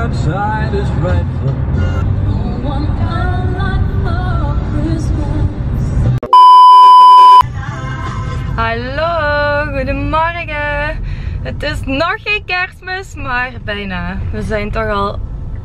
outside is frightful. No one can like for Christmas. Hallo, goedemorgen. Het is nog geen Kerstmis, maar bijna. We zijn toch al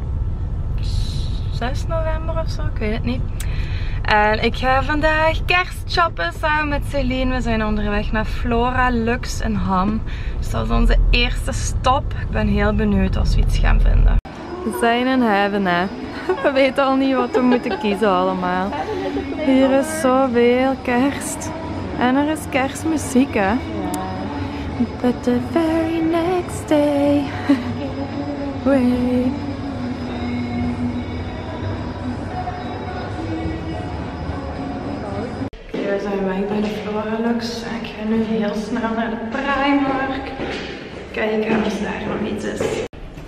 6 november of zo, ik weet het niet. En ik ga vandaag kerstshoppen samen met Celine. We zijn onderweg naar Flora Luxe in Ham. Dus dat is onze eerste stop. Ik ben heel benieuwd als we iets gaan vinden. We zijn in heaven, hè. We weten al niet wat we moeten kiezen allemaal. Hier is zoveel kerst. En er is kerstmuziek, hè. But the very next day. Wait. We zijn weg bij de Flora Luxe. Ik ga nu heel snel naar de Primark. Kijken of daar nog iets is.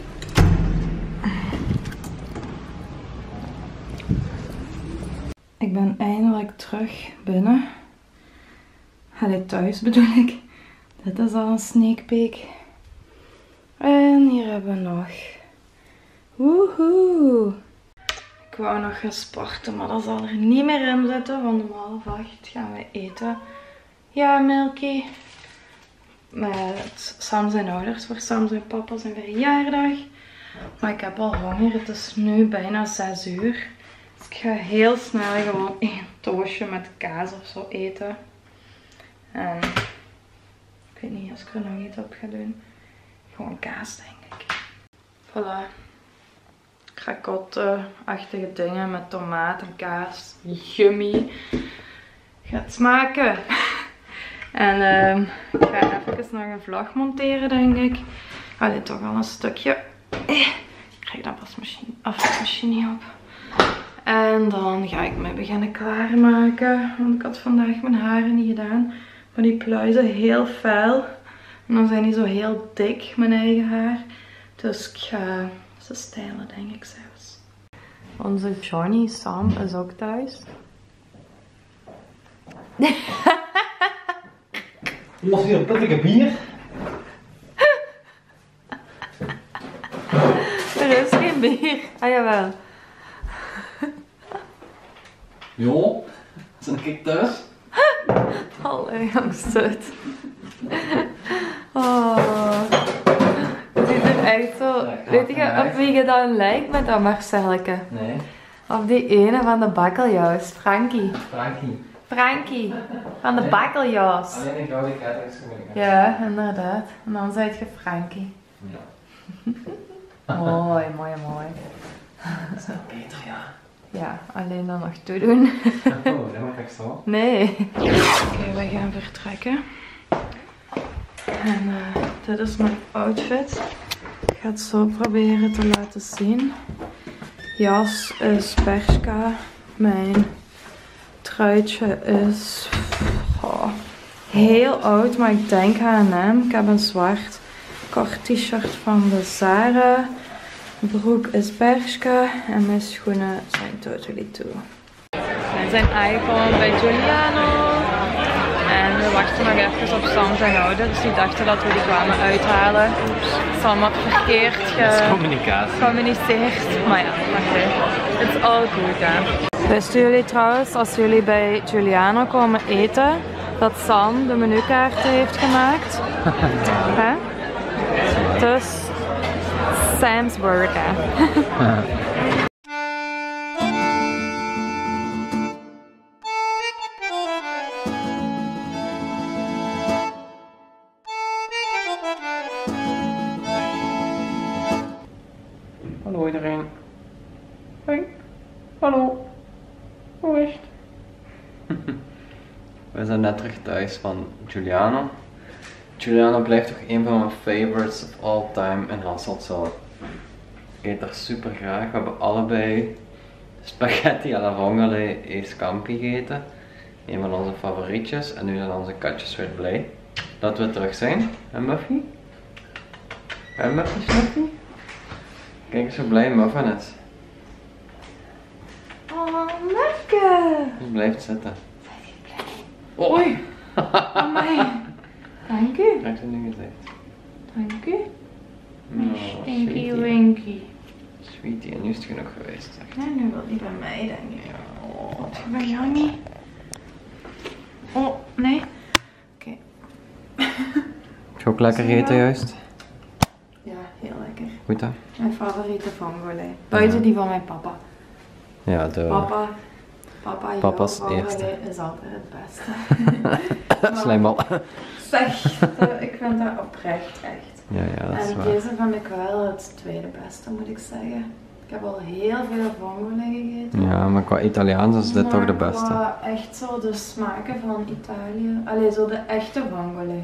Ik ben eindelijk terug binnen. Allee, thuis bedoel ik. Dit is al een sneak peek. En hier hebben we nog. Woehoe! Ik wou nog gaan sporten, maar dat zal er niet meer in zitten, want om 7:30 gaan we eten. Ja, Milky. Met Sam zijn ouders, voor Sam zijn papa zijn verjaardag. Maar ik heb al honger, het is nu bijna 6 uur. Dus ik ga heel snel gewoon 1 toastje met kaas of zo eten. En ik weet niet als ik er nog iets op ga doen. Gewoon kaas, denk ik. Voilà. Krakotte-achtige dingen met tomaat en kaas. Yummy. Gaat smaken. En ik ga even nog een vlog monteren, denk ik. Allee, toch al een stukje. Ik krijg dat wasmachine niet op. En dan ga ik me beginnen klaarmaken. Want ik had vandaag mijn haren niet gedaan. Maar die pluizen heel fel. En dan zijn die zo heel dik, mijn eigen haar. Dus ik ga ze stylen, denk ik zelfs. Onze Johnny Sam is ook thuis. Was hier een pittige bier? Er is geen bier. Ah, jawel. Jo, zijn ik thuis? Allee, angststoot. Oh. Het ziet er echt zo... Weet je op wie je dan lijkt met dat Marcelleke? Nee. Op die ene van de bakkeljaus, Frankie. Frankie. Frankie, van de bakkeljaus. Alleen een gouden kaartjesgemeente. Ja, inderdaad. En dan zei je Frankie. Ja. Mooi, mooi, mooi. Dat is nog beter, ja. Ja, alleen dan nog toedoen. Oh, dat mag echt zo. Nee. Oké, wij gaan vertrekken. En dit is mijn outfit. Ik ga het zo proberen te laten zien. Jas is Bershka. Mijn truitje is heel oud, maar ik denk H&M. Ik heb een zwart kort t-shirt van de Zara. Mijn broek is Bershka en mijn schoenen zijn Totally Two. We zijn aangekomen bij Giuliano. En we wachten nog even op Sam zijn ouders. Die dachten dat we die kwamen uithalen. Sam had verkeerd gecommuniceerd. Maar ja, oké. It's all good, hè. Wisten jullie trouwens, als jullie bij Giuliano komen eten, dat Sam de menukaarten heeft gemaakt? Hè? Dus Sam's word, hè. Hallo iedereen. Hoi. Hallo. Hoe is het? We zijn net terug thuis van Giuliano. Giuliano blijft toch een van mijn favorites of all time in Hasselt zo. Ik eet er super graag. We hebben allebei spaghetti alla vongole e scampi gegeten. Een van onze favorietjes. En nu zijn onze katjes weer blij dat we terug zijn. En Muffy? En Muffy Snuffy? Kijk eens hoe blij Muffin is. Oh, lekker! Hij blijft zitten. Oei! Oh my. Dank u. Krijgt hij nu gezegd. Dank u. Oh, Stinky sweetie. Winky. Sweetie, en nu is het genoeg geweest. Echt. Nee, nu wil die bij mij, denk ik. Ja. Wat je bij jou niet? Oh, nee. Oké. Heb je ook lekker eten juist? Ja, heel lekker. Goed hè? Mijn favoriete vongole. Buiten die van mijn papa. Ja, de... Papa's jouw eerste. is altijd het beste. Slijmbal. Zeg, ik vind dat oprecht echt. Ja, dat is En waar. deze vind ik wel het tweede beste, moet ik zeggen. Ik heb al heel veel vongole gegeten. Ja, maar qua Italiaans is dit toch de Maar beste. qua echt zo de smaken van Italië. Allee, zo de echte vongole.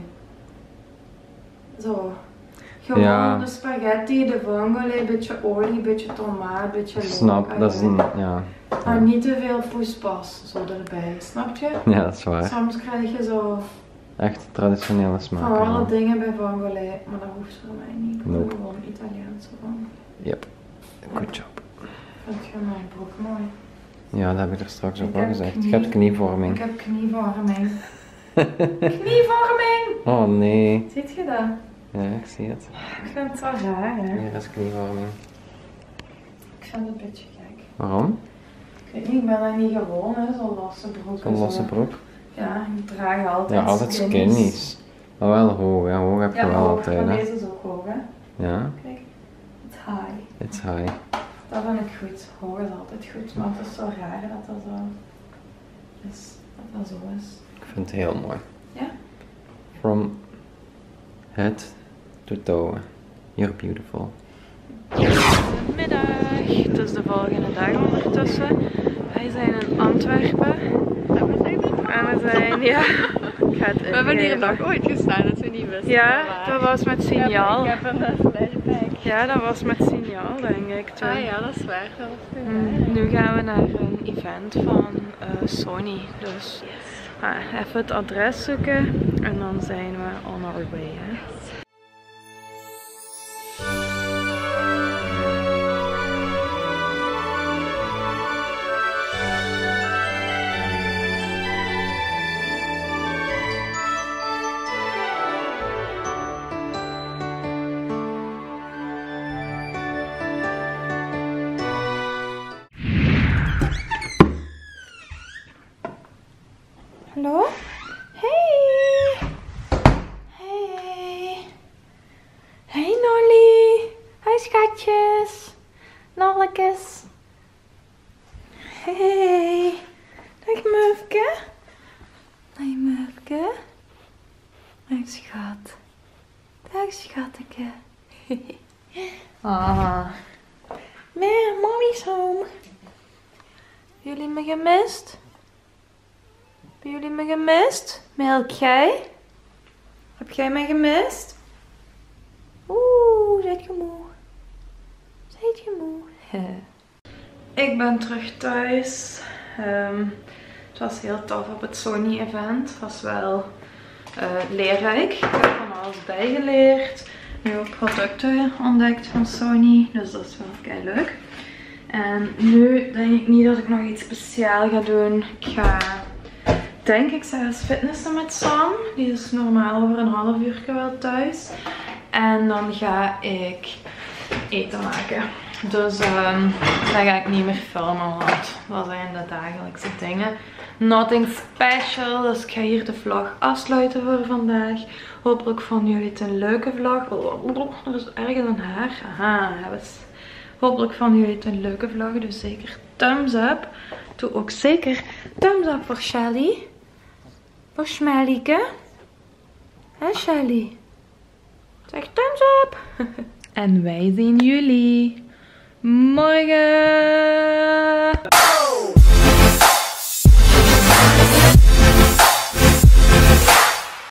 Zo. Gewoon Ja. de spaghetti, de vongole, beetje olie, beetje tomaat, beetje Ik snap, dat is een... Ja. Maar niet te veel poespas zo erbij, snap je? Ja, dat is waar. Soms krijg je zo Echt traditionele van smaken. alle Ja. dingen bij vongole, maar dat hoeft voor mij niet. Ik wil Nope. gewoon Italiaanse vongole. Yep. Good job. Vind je mijn broek mooi? Ja, dat heb ik er straks ook Ik al heb gezegd. knie- Je hebt knievorming. Ik heb knievorming. Knievorming! Oh nee. Ziet je dat? Ja, ik zie het. Ik vind het zo raar, hè? Hier is knievorming. Ik vind het een beetje gek. Waarom? Ik weet niet, ik ben daar niet gewoon, hè? Zo'n losse broek. Zo'n losse broek. Ja, ik draag altijd Ja, altijd skinnies. Maar wel hoog, hè. Hoog heb je Ja, wel hoog, altijd, maar hè. deze is ook hoog, hè? Ja, Kijk, it's high. it's high. Dat vind ik goed. Hoog is altijd goed, maar het is zo raar dat dat zo is. Dat dat zo is. Ik vind het heel mooi. Ja? From head to toe. You're beautiful. Goedemiddag. Het is de volgende dag ondertussen. Wij zijn in Antwerpen. En we zijn, ja. We hebben hier nog ooit gestaan dat we niet wisten. Ja, dat was met signaal. Ik heb een flashback. Ja, dat was met signaal, denk ik. Toen. Ah ja, dat is waar. Dat was toen. Nu gaan we naar een event van Sony. Dus even het adres zoeken en dan zijn we on our way. Hè. Hallo? Hey! Hey! Hey Nolly! Hi schatjes! Nollekes! Hey! Dag Mufke! Dag Mufke! Dag schat! Dag schatteke! Ah! Meer, mommy's home! Jullie me gemist? Hebben jullie me gemist? Melk jij? Heb jij mij gemist? Oeh, zijt je moe? Zijt je moe? Ik ben terug thuis. Het was heel tof op het Sony event. Het was wel leerrijk. Ik heb van alles bijgeleerd. Nu ook producten ontdekt van Sony. Dus dat is wel kei leuk. En nu denk ik niet dat ik nog iets speciaals ga doen. Ik ga... denk ik zelfs fitnessen met Sam. Die is normaal over een half uur wel thuis. En dan ga ik eten maken. Dus dan ga ik niet meer filmen, want dat zijn de dagelijkse dingen. Nothing special. Dus ik ga hier de vlog afsluiten voor vandaag. Hopelijk vonden jullie het een leuke vlog. Er is ergens een haar. Aha, hopelijk vonden jullie het een leuke vlog. Dus zeker thumbs up. Doe ook zeker thumbs up voor Shelly. Voor Schmellieke. Hé Shelly? Zeg thumbs up. En wij zien jullie morgen.